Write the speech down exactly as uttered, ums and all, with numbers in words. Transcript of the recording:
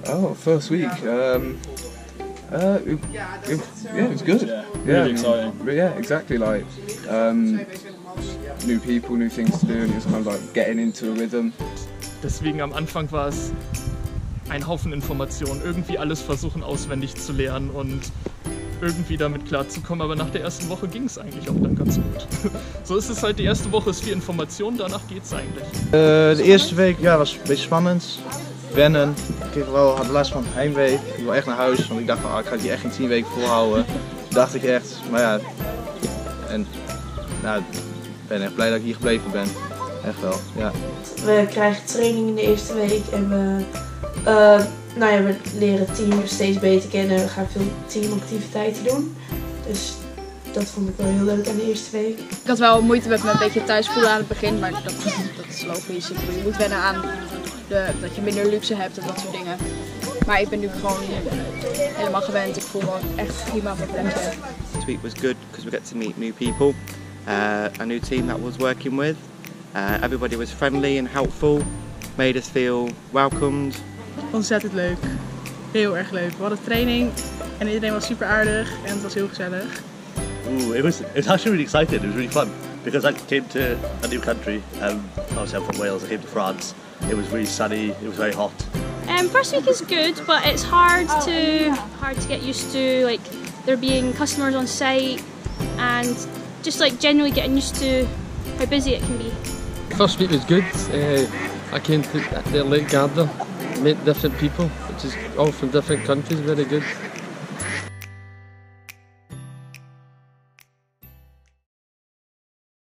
Oh, first week. Um, uh, it, it, yeah, it was good. Yeah, yeah, really exciting. Yeah, exactly. Like um, new people, new things to do, and it was kind of like getting into a rhythm. Deswegen am Anfang war es ein Haufen Informationen, irgendwie alles versuchen auswendig zu lernen und irgendwie damit klarzukommen, aber nach der ersten Woche ging es eigentlich auch dann ganz gut. So ist es halt, die erste Woche ist viel Information, danach geht es eigentlich. Uh, de eerste week ja, was een beetje spannend, wennen. Ik kreeg wel, had last van heimwee, ik wil echt naar huis, want ik dacht van ah, ik ga die echt geen tien weken volhouden. Dat dacht ik echt, maar ja, en nou, ik ben echt blij dat ik hier gebleven ben. Echt wel, ja. We krijgen training in de eerste week en we, uh, nou ja, we leren het team steeds beter kennen. We gaan veel teamactiviteiten doen. Dus dat vond ik wel heel leuk aan de eerste week. Ik had wel moeite met me een beetje thuis voelen aan het begin, maar dat, dat is logisch. Ik bedoel, je moet wennen aan de, dat je minder luxe hebt en dat soort dingen. Maar ik ben nu gewoon helemaal gewend. Ik voel me echt prima van plekje. This week was good because we got to meet new people, uh, a new team that was working with. Uh, everybody was friendly and helpful, made us feel welcomed. Ontzettend leuk. Heel erg leuk. We hadden training en iedereen was super aardig en het was heel gezellig. Ooh, it was it was actually really exciting. It was really fun because I came to a new country. Um, obviously I'm from Wales. I came to France. It was really sunny. It was very hot. Um, first week is good, but it's hard to hard to get used to, like there being customers on site and just like generally getting used to how busy it can be. First week was good. Uh, I came to the Lake Garda, met different people, which is all from different countries. Very good.